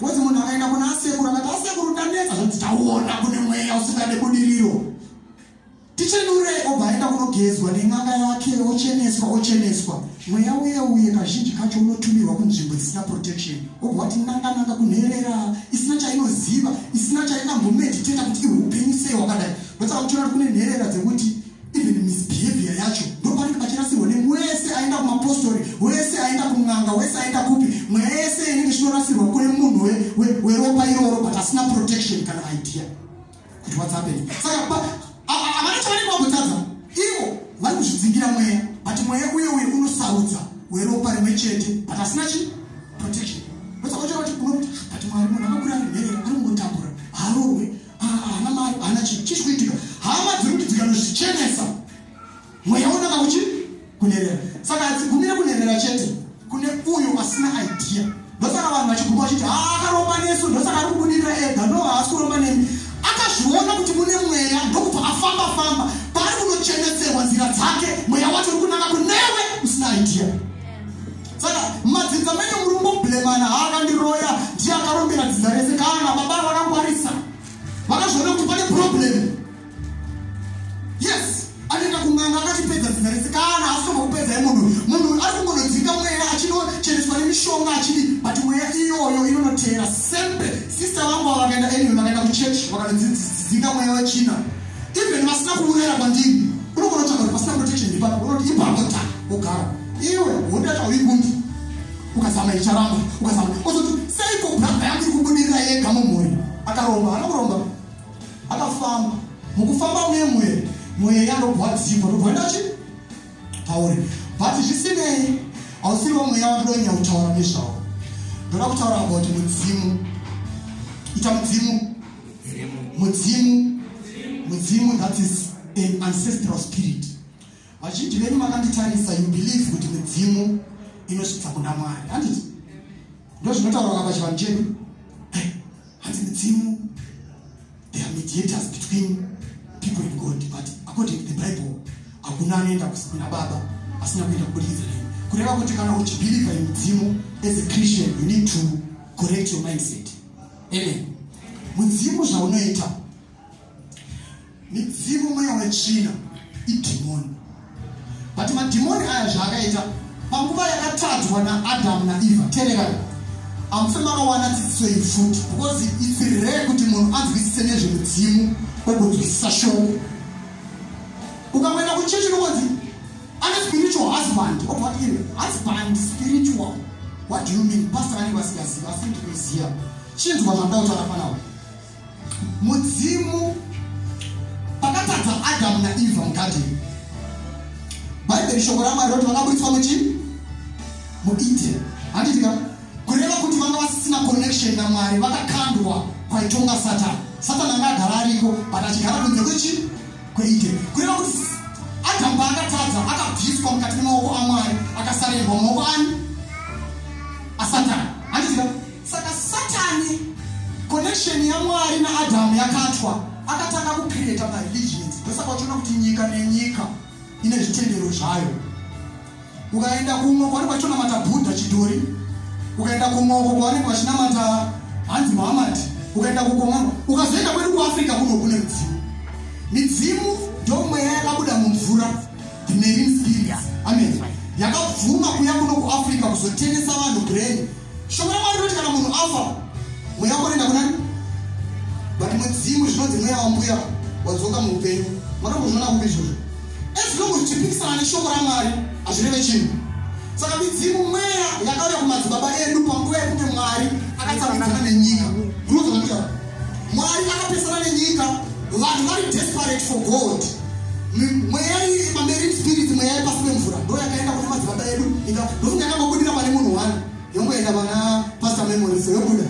Wezi munhu akaenda kuna asekuru akati asekuru tanetsa zvoti taona kune mweya usingade budiriro. Tichenure obva aenda kunogezwa nen'anga yake ocheneswa. Mweya uye kazhinji kacho unotumirwa kunzvimbo dzisina protection. Obva wati nanga kunherera isina chainoziva isina chainambomediteta kuti upenyu sei wakadai. Ndotsaka kuchiona kuti kune nherera dzekuti even misbehavior yacho ndopanenge pachirasirwa nemwese aenda kumapostori wese aenda kun'anga wese aenda kupi mwese inenge chinorasirwa kune munhu weropa iroro but asina protection kana idea kuti what's happening. Saka avana chavanenge vambotadza ivo vari kuzvidzingira mweya but mweya uye unosaudza weropa rimwe chete but asina protection. Ndotsaka kuchiona kuti unoti but Mwari munhu akakura ari nherera ari kungotambura harowe haana mari haana chiri kuitika hama dziri kuti dzikanozvichenesa mweya unaka kuchi kunherera. Saka hadzigumire kunherera chete kune uyo asina idea. Ndosaka vanhu vachiguma vachiti akaromba nesu ndosaka ari kubudirira ega ndo haasi kuromba nemi. Akazviona kuti mune mweya ndokubva afamba pari kunocheneserwa nzira dzake mweya wacho uri kunaka kunewe usina idea. Saka madzinza menyu muri kumbobhlemana haakandiroya ndiye akarombera dzinza rese kana baba vakangwarisa vakazviona kuti pane problem. Yes, anoenda kun'anga akachipedza dzinza rese kana asingokupedza munhu ari kungonodzinga mweya achinocheneswa nemishonga achidi but mweya iyoyo inonotera sembe. Sister vangu vakaenda vakaenda kuchechi vakanodzidzinga mweya wechina even vasina kuurera kwandiri unogona kutsvaga kuti pasina protection ndipapo unoti ibangota ogara iwe hondacha uigundi ukazama icharamba ukazama ozoti seiko brother yangu iri kubudirira yega mumhuri. Akaromba anokuromba akafamba mukufamba mune mweya ndobwadzikwa ndobvaenda chi pauri but zvisinei hausiriwo mweya wandonya kutaura nezvawo. Ndoda kutaura about mudzimu. Ita mudzimu that is an ancestral spirit. Vazhinji venyu makanditarisa you believe kuti mudzimu inosvitsa kuna Mwari handiti ndo zvinotaurwa pachivanhu chedu. Hanzi mudzimu they are mediators between people and God but according to the Bible hakuna anoenda kuna Baba asina kuenda kubudikidza naye. Kureva kuti kana uchibhiliva in mudzimu as a Christian you need to correct your mindset. Amen. Mudzimu zvaunoita midzimu mweya wetsvina idhimoni but madhimoni aya zvaakaita panguva yakatadzwa naAdamu naEva terekana hamufe makawana dzidziso iyi futi because it's rare kuti munhu anzwisise nezvemudzimu ogonzwisisa shoko. Ukamboenda kuchechi nokunzi ane spiritual husband obvati husband spiritual what do you mean? Pastor vanenge vasingaziva asi ndinoziva chinzwa zvandauta panapo. Mudzimu pakatadza Adamu naEva mugadheni bhaibheri shoko raMwari roti vakaburitswa muEden handitika kureva kuti vanga vasisina connection naMwari vakakandwa kwaitonga Satani anga agara ariko but achigara kunze kweEden. Kureva kuti Adamu paakatadza akabviswa mukati memaoko aMwari akasarerwa mumaoko aSatani handitika. Saka Satani connection yaMwari naAdamu yakatwa akatanga kucreate mareligions. Ndosaka uchiona kuti nyika nenyika ine zvitendero zvayo. Ukaenda kumwe kwanenge vachionamata Budha chidhori, ukaenda kumwe kwanenge vachinamata Hanzi Muhammad, ukaenda kukomano ukazoenda kwedu kuAfrica kune midzimu ndo mweya yakabuda mumvura the marine spirits. Amen. Yakabvuma kuya kuno kuAfrica kuzotenesa vanhu grain. Shoko raMwari roti kana munhu afa mweya wako unoenda kunani but mudzimu zvinonzi mweya wambuya wadzoka muupenyu. Makambozviona kupi izvozvo? As long as tichipikisana neshoko raMwari hazvireve chinhu. Saka midzimu mweya yakauya kumadzibaba edu panguva yekuti Mwari akatsamwidzana nenyika. Ndinozvomutaura Mwari akapesana nenyika vanhu vari desperate for God. Mweya iyi marine spirits mweya yepasi pemvura ndo yakaenda kune madzibaba edu ndofunga yakambobudira pane munhu wani yongoenda vana Pastor Memories yobuda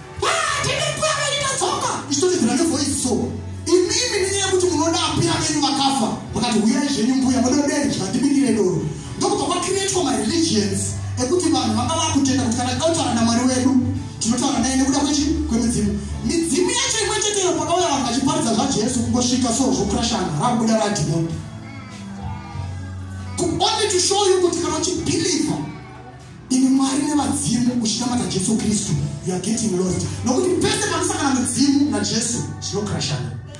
ichitotidzira nevoice so imimi nenyaya yekuti munoda apira venyu vakafa mukati uyai zvenyu mbuya mudodeni zvandibikire doro ndokubva kwacreatwa mareligions ekuti vanhu vanga vakutenda kuti kana tautaura naMwari wedu tinotaura naye nekuda kwemidzimu. Midzimu yacho imwe cheteyo pakauya vanhu vachiparidza zvaJesu kungosvika soro zvokurashana rakubuda radhimoni. Only to show you kuti kana uchibhiliva in mwari nevadzimu uchinamata Jesu Kristu, you are getting lost. Nokuti pese panosangana mudzimu naJesu tinokrashana.